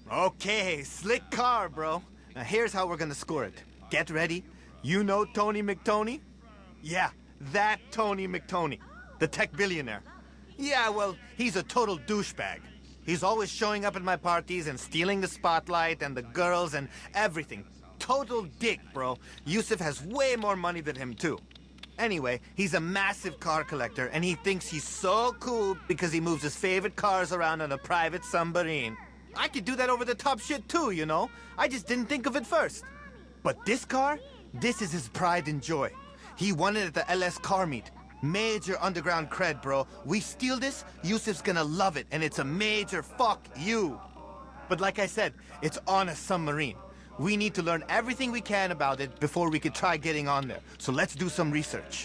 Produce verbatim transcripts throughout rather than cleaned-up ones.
Okay, slick car, bro. Now here's how we're gonna score it. Get ready. You know Tony McTony? Yeah, that Tony McTony. The tech billionaire. Yeah, well, he's a total douchebag. He's always showing up at my parties and stealing the spotlight and the girls and everything. Total dick, bro. Yusuf has way more money than him, too. Anyway, he's a massive car collector, and he thinks he's so cool because he moves his favorite cars around on a private submarine. I could do that over the top shit, too, you know? I just didn't think of it first. But this car, this is his pride and joy. He won it at the L S car meet. Major underground cred, bro. We steal this, Yusuf's gonna love it, and it's a major fuck you. But like I said, it's on a submarine. We need to learn everything we can about it before we could try getting on there. So let's do some research.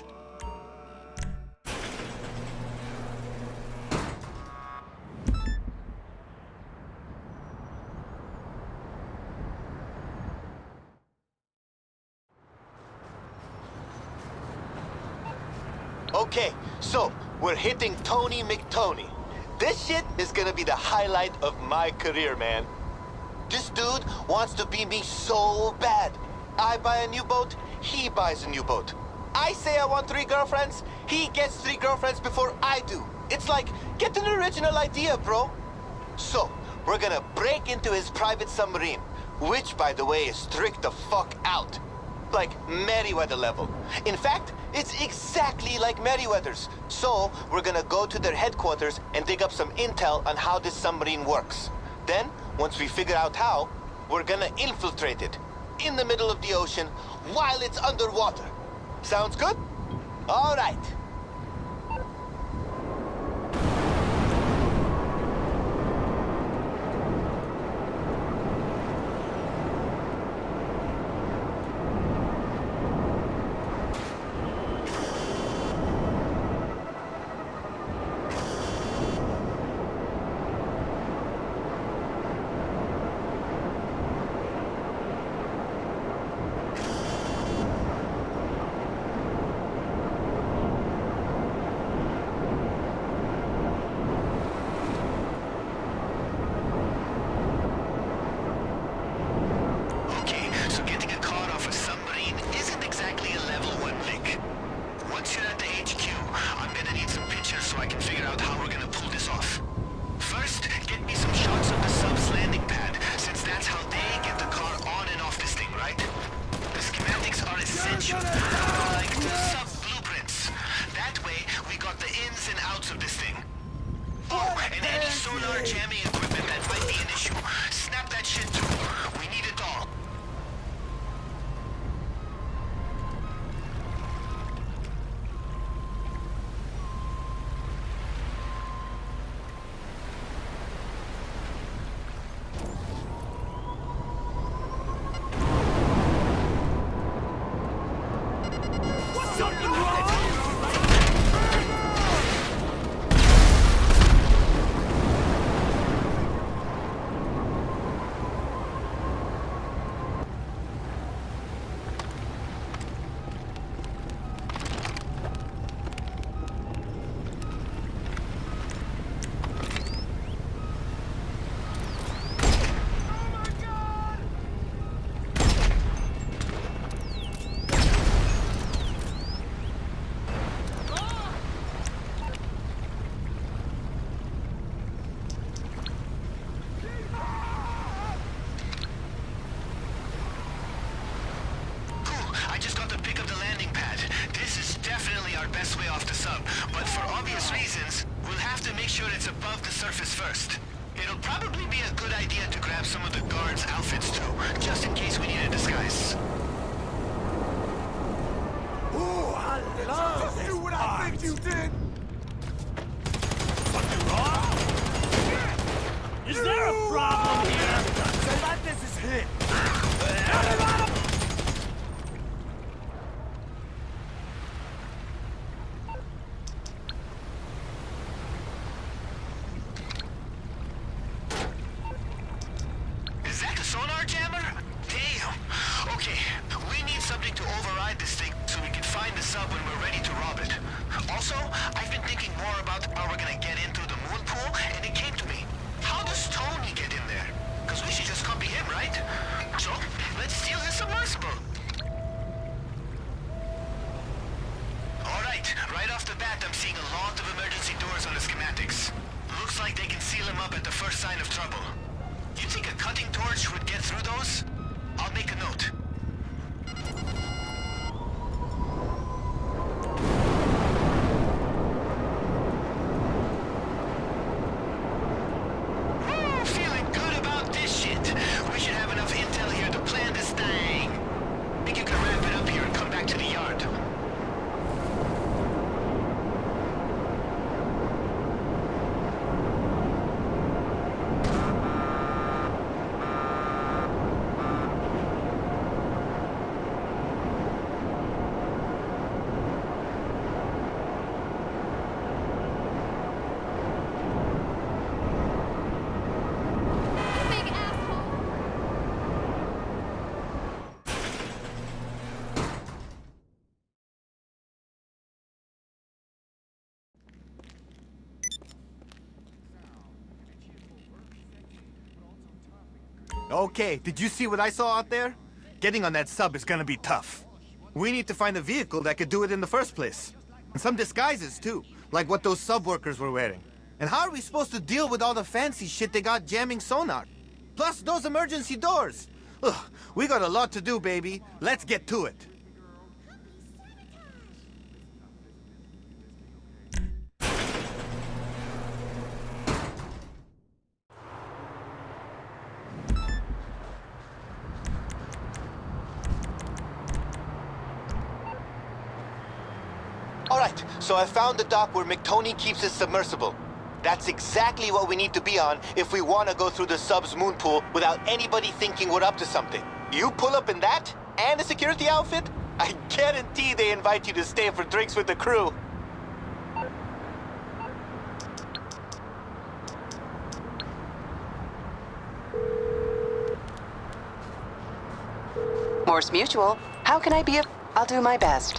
Okay, so we're hitting Tony McTony. This shit is gonna be the highlight of my career, man. This dude wants to be me so bad. I buy a new boat, he buys a new boat. I say I want three girlfriends, he gets three girlfriends before I do. It's like, get an original idea, bro. So, we're gonna break into his private submarine, which, by the way, is tricked the fuck out. Like Merryweather level. In fact, it's exactly like Merryweather's. So, we're gonna go to their headquarters and dig up some intel on how this submarine works. Then, once we figure out how, we're gonna infiltrate it in the middle of the ocean while it's underwater. Sounds good? All right. Also, I've been thinking more about how we're gonna get into the moon pool them up at the first sign of trouble. You think a cutting torch would get through those? I'll make a note. Feeling good about this shit. We should have enough intel here to plan this thing. Think you can wrap it up here and come back to the yard? Okay, did you see what I saw out there? Getting on that sub is gonna be tough. We need to find a vehicle that could do it in the first place. And some disguises, too, like what those sub workers were wearing. And how are we supposed to deal with all the fancy shit they got jamming sonar? Plus those emergency doors. Ugh, we got a lot to do, baby. Let's get to it. All right, so I found the dock where McTony keeps his submersible. That's exactly what we need to be on if we want to go through the sub's moon pool without anybody thinking we're up to something. You pull up in that and a security outfit? I guarantee they invite you to stay for drinks with the crew. Morse Mutual. How can I be a... I'll do my best.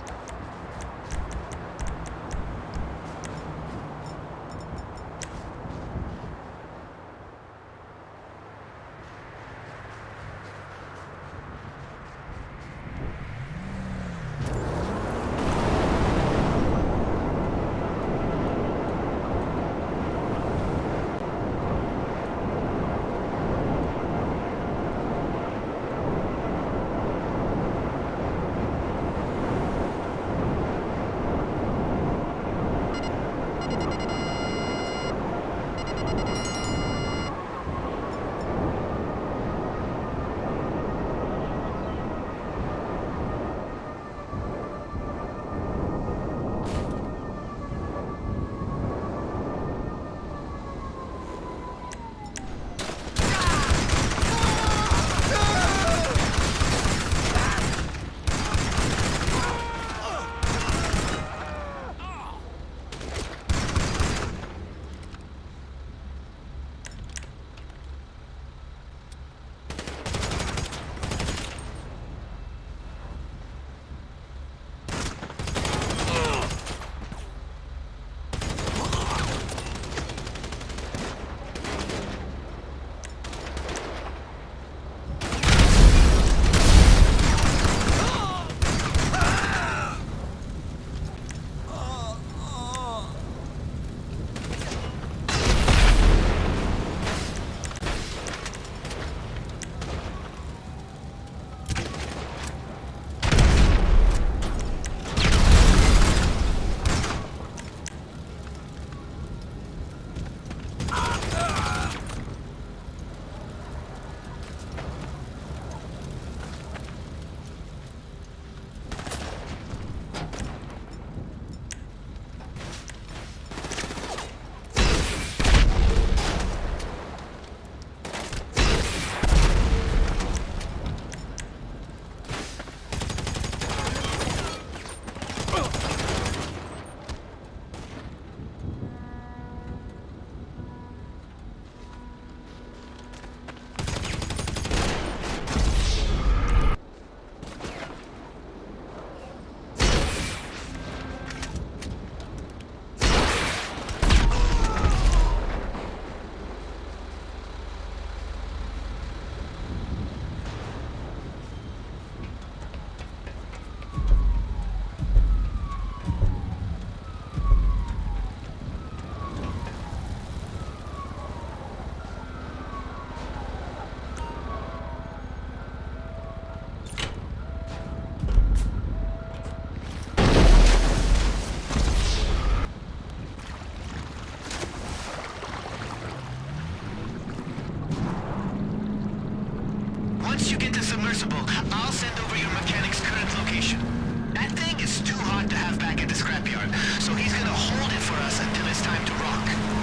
Once you get the submersible, I'll send over your mechanic's current location. That thing is too hot to have back at the scrapyard, so he's gonna hold it for us until it's time to rock.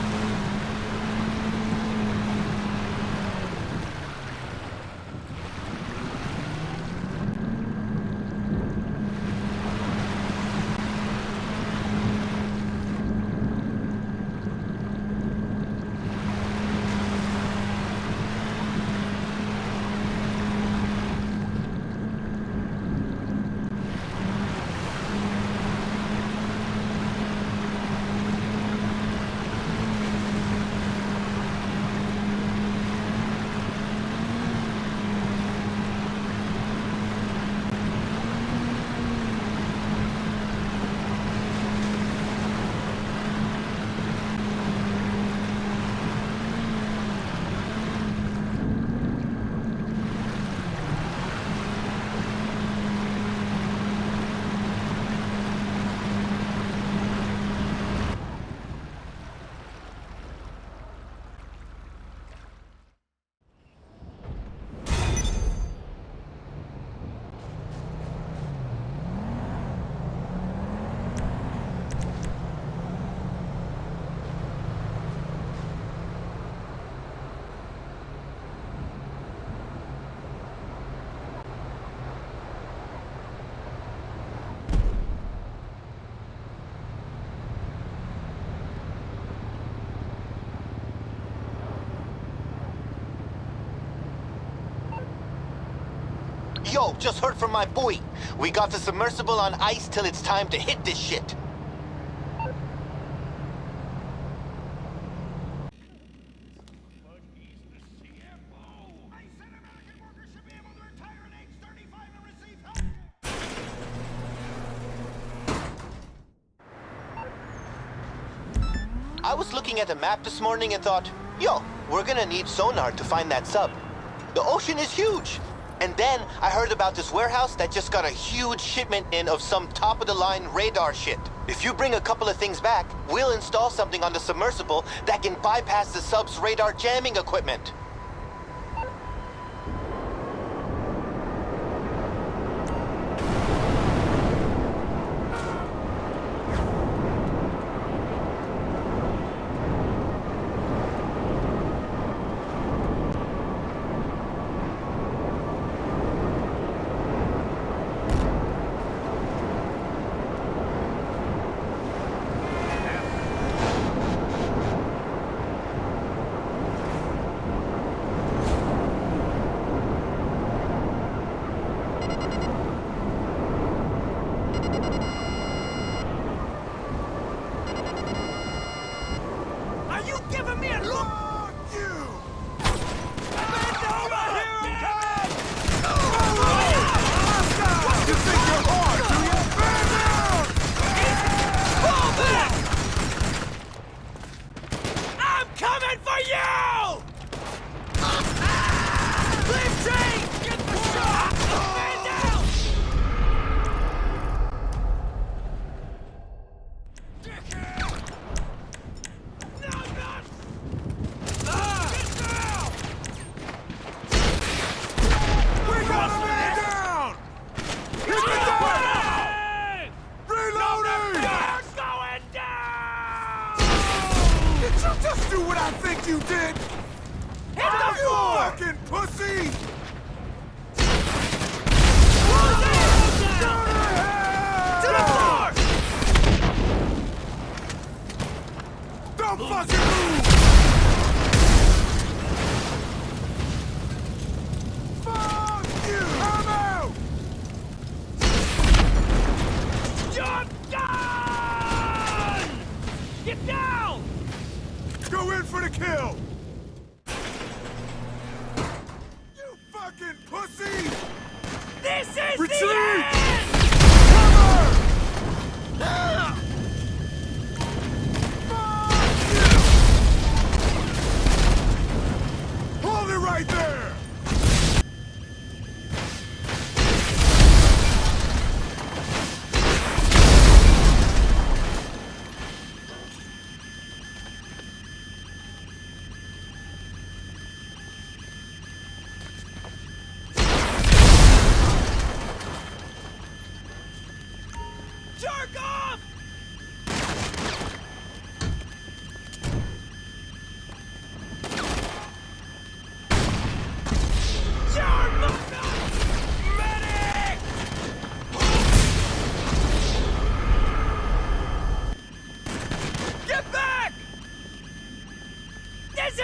Yo, just heard from my boy. We got the submersible on ice till it's time to hit this shit. I was looking at the map this morning and thought, yo, we're gonna need sonar to find that sub. The ocean is huge. And then I heard about this warehouse that just got a huge shipment in of some top-of-the-line radar shit. If you bring a couple of things back, we'll install something on the submersible that can bypass the sub's radar jamming equipment.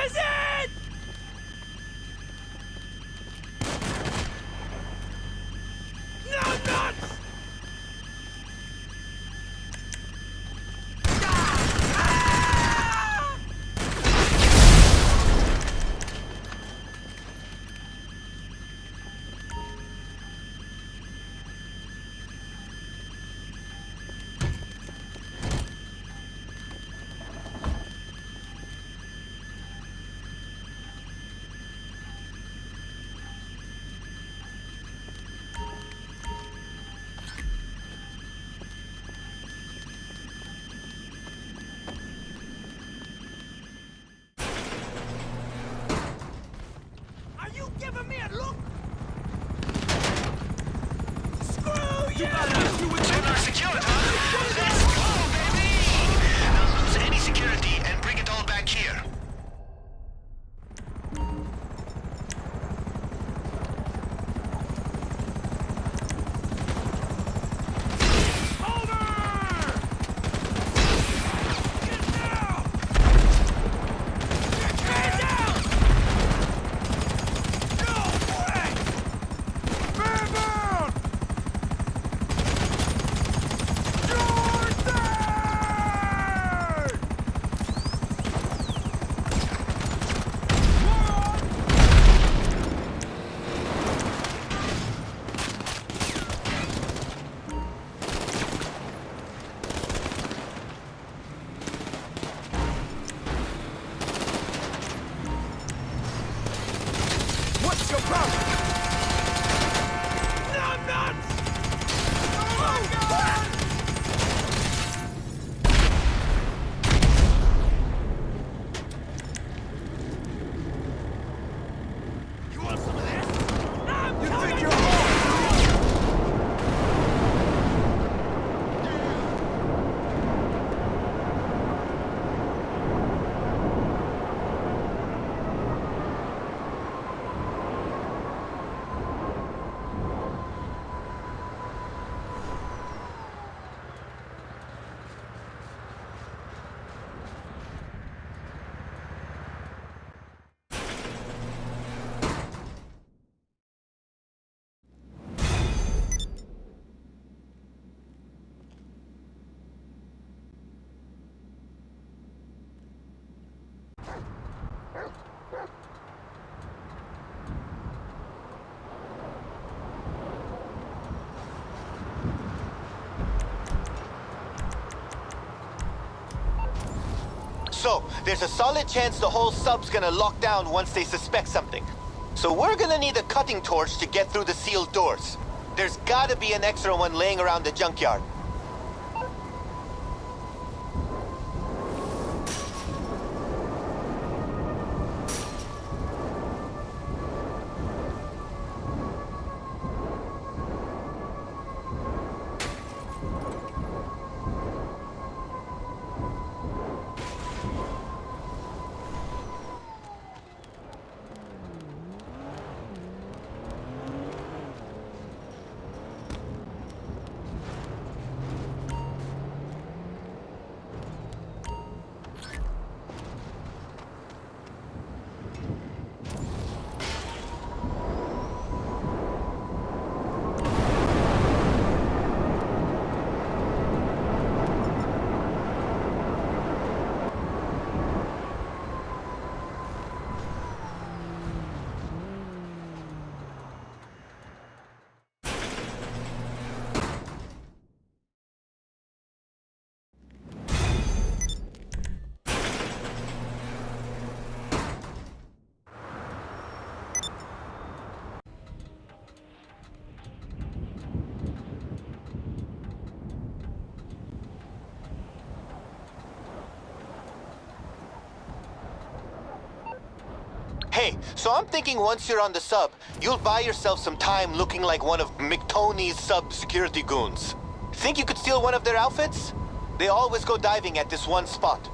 is it? No nuts! Giving me a look? Screw you! You got an issue with Sonar secured, huh? Let's go, baby! Now lose any security and bring it all back here. What's your problem? No nuts! Oh, God! You want some of this? I'm you think you're hard? So, there's a solid chance the whole sub's gonna lock down once they suspect something. So we're gonna need a cutting torch to get through the sealed doors. There's gotta be an extra one laying around the junkyard. Hey, so I'm thinking once you're on the sub, you'll buy yourself some time looking like one of McTony's sub security goons. Think you could steal one of their outfits? They always go diving at this one spot.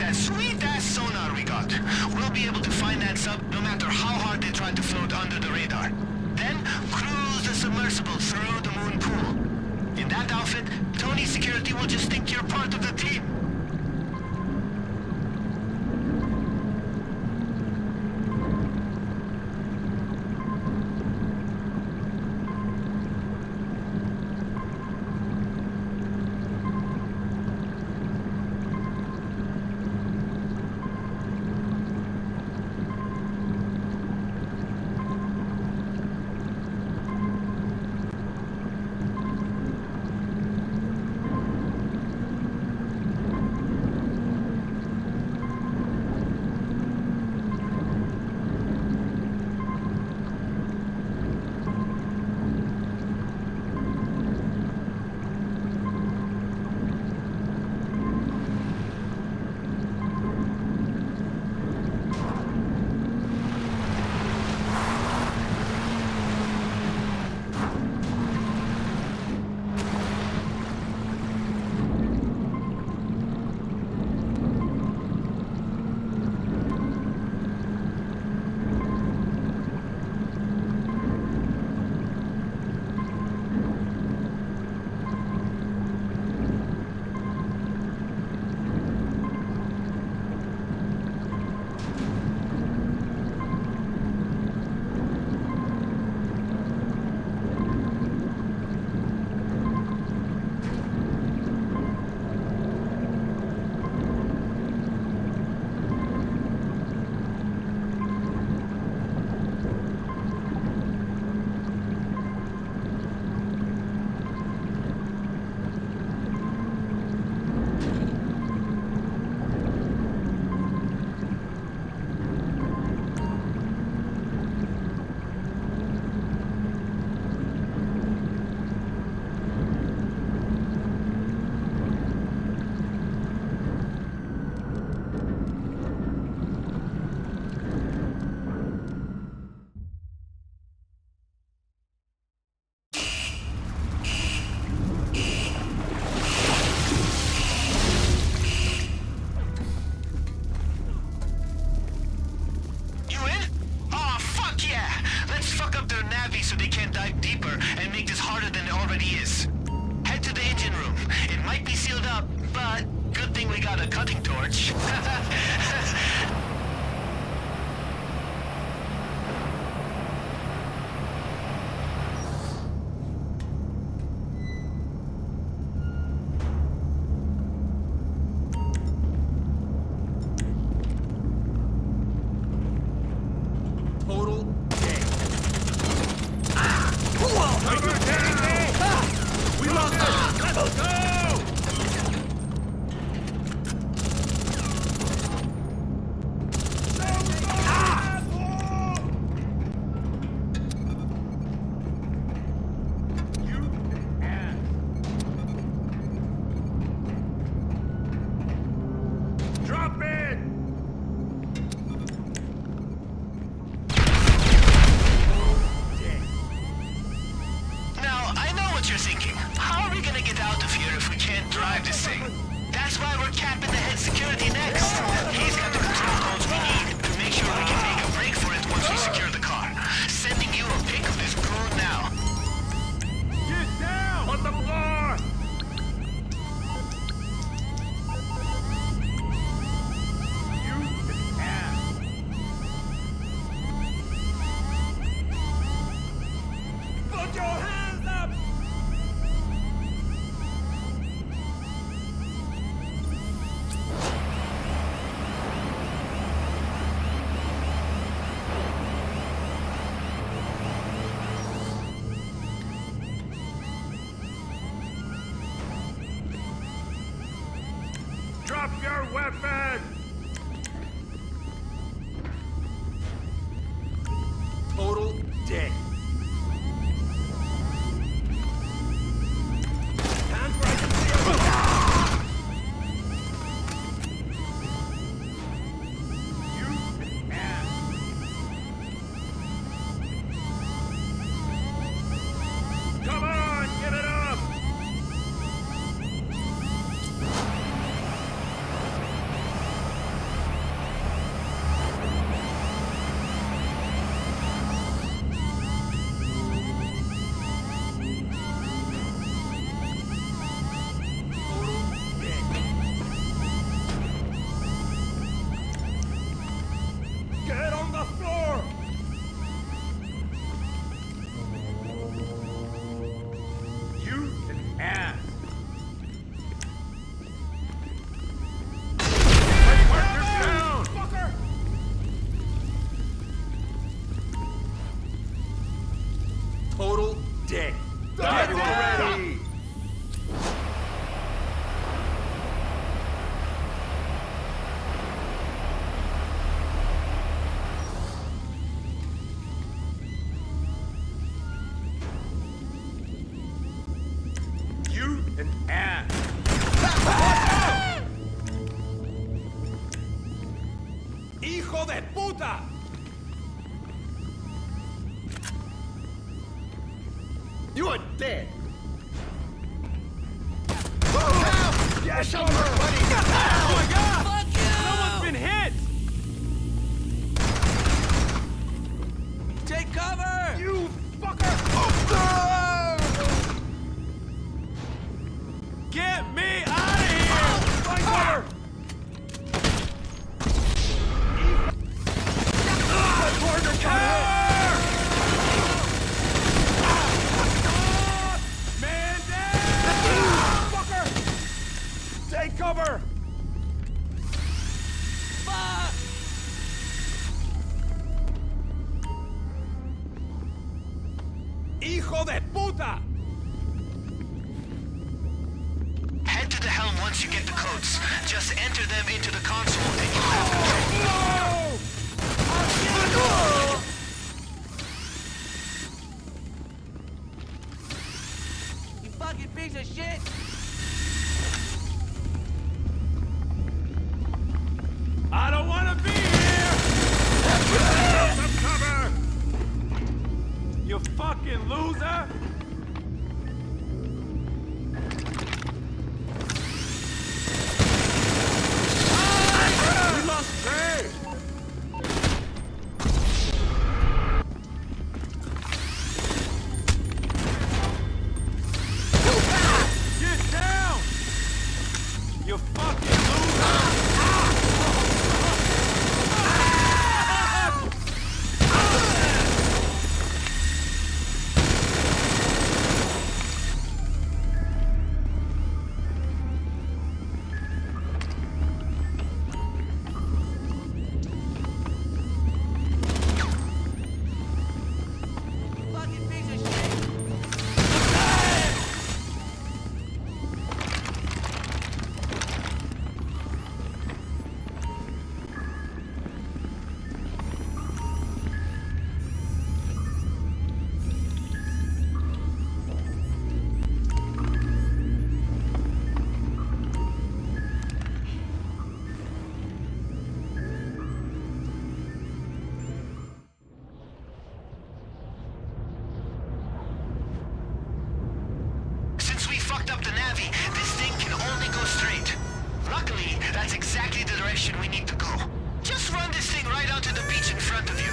that sweet-ass sonar we got. We'll be able to find that sub no matter how hard they try to float under the radar. Then, cruise the submersible through the moon pool. In that outfit, Tony's security will just think you're part of the team. So they can't dive deeper and make this harder than it already is. Head to the engine room. It might be sealed up, but good thing we got a cutting torch. Drop your weapon! Total dead. Hands where I can see you! You ass! Come on, get it up! Ah. ¡Hijo de puta! You are dead. Oh, yes, over, buddy. Oh my God! Fuck you! Someone's been hit. Take cover! You fucker! Oh, no! Get me out of here! Find cover! Man down! Fucker! Take cover! Fuck! Hijo de puta! Head to the helm once you get the codes. Just enter them into the console and you'll have control. No! No! You fucking piece of shit! I don't want to be here! Some cover! You fucking loser! We lost Trey! Get down! You fucking loser! Fucking piece of shit! Since we fucked up the Navi, this thing can only go straight. Luckily, that's exactly the direction we need to go. Just run this thing right onto the beach in front of you.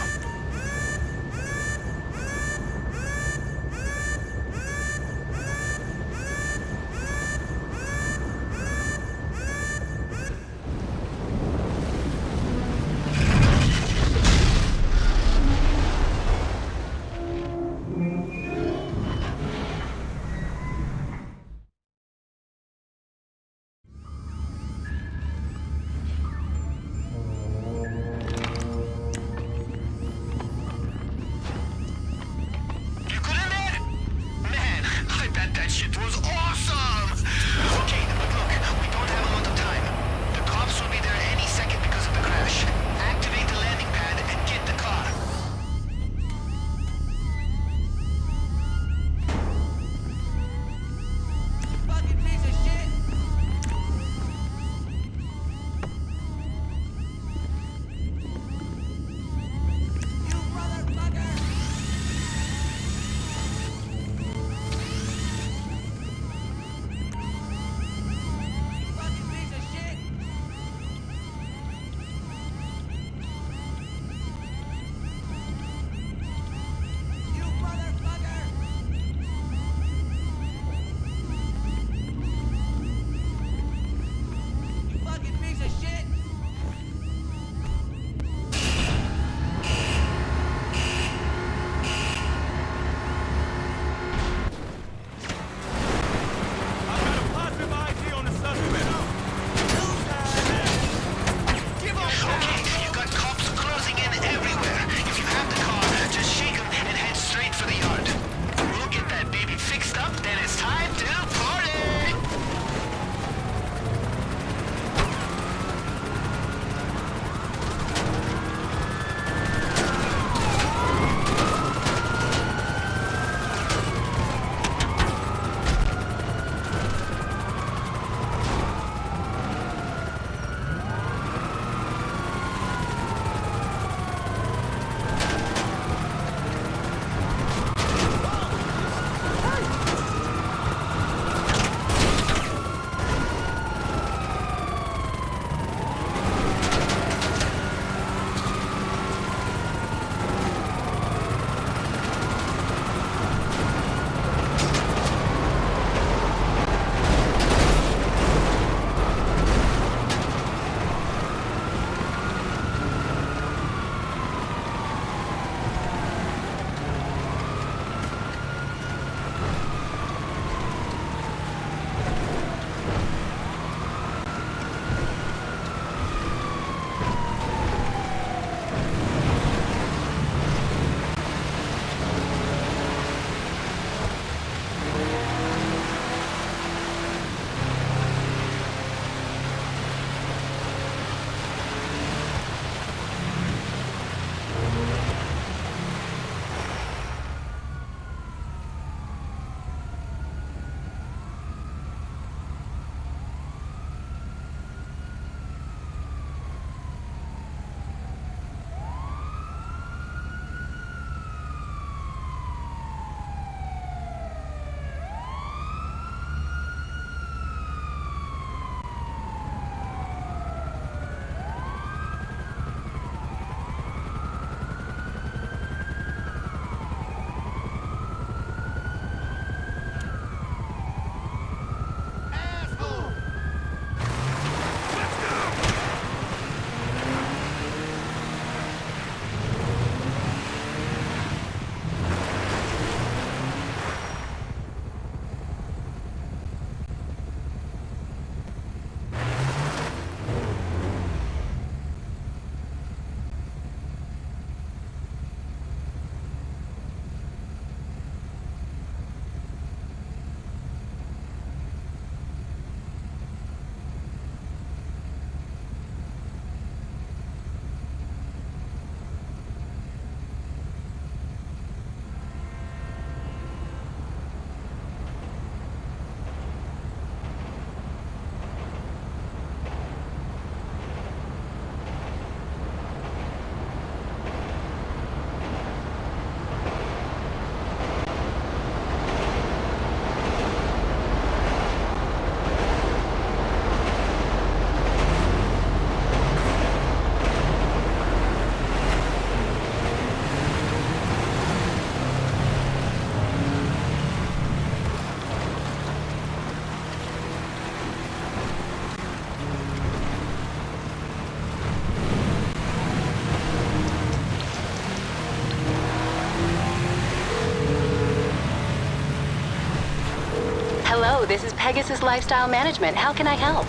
this is Pegasus Lifestyle Management. How can I help?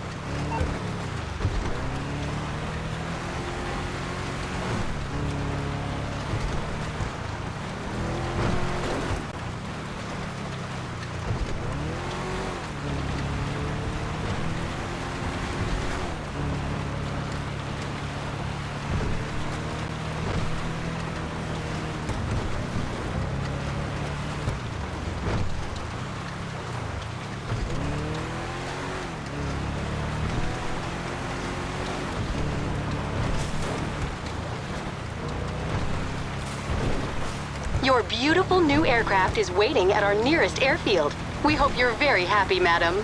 Your beautiful new aircraft is waiting at our nearest airfield. We hope you're very happy, madam.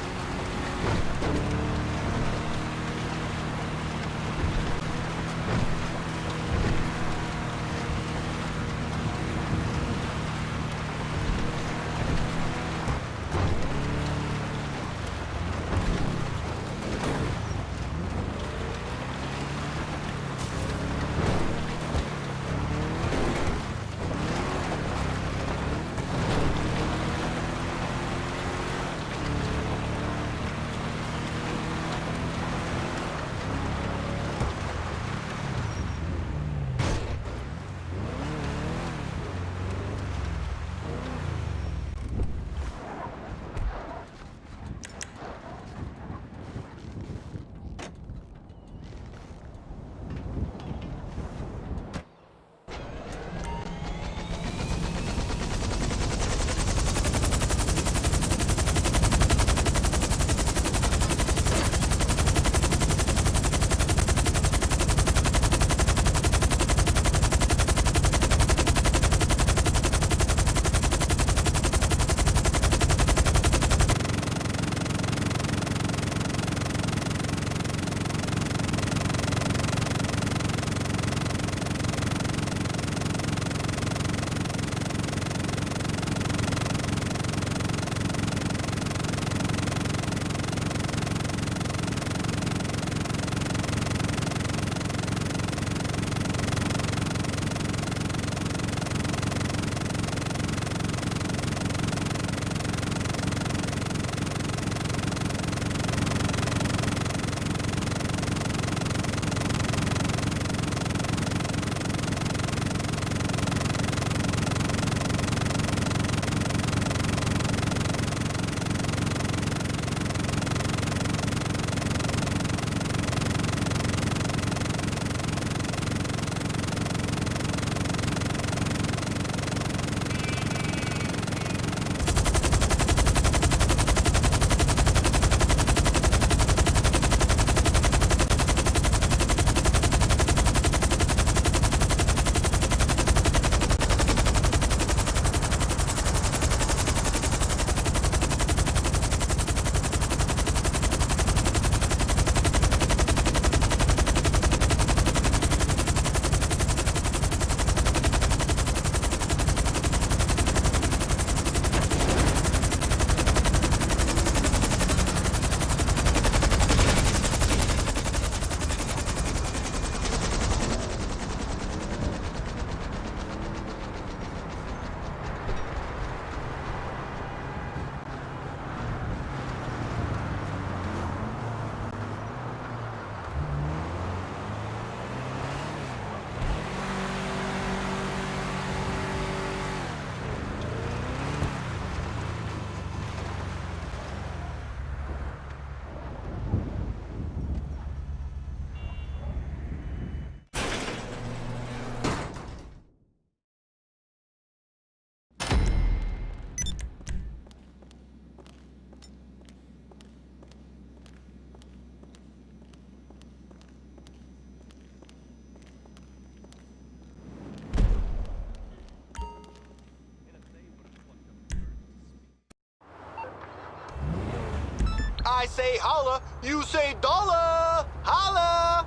I say holla, you say dollar! Holla!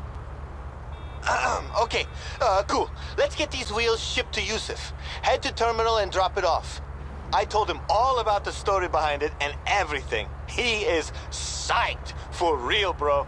Okay, uh, cool. Let's get these wheels shipped to Yusuf. Head to terminal and drop it off. I told him all about the story behind it and everything. He is psyched. For real, bro.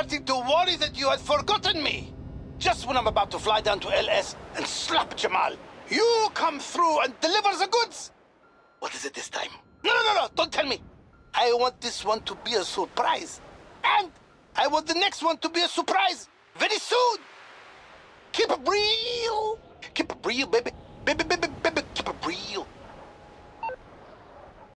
starting to worry that you had forgotten me. Just when I'm about to fly down to L S and slap Jamal, you come through and deliver the goods. What is it this time? No, no, no, no, don't tell me. I want this one to be a surprise. And I want the next one to be a surprise very soon. Keep it real. Keep it real, baby. Baby, baby,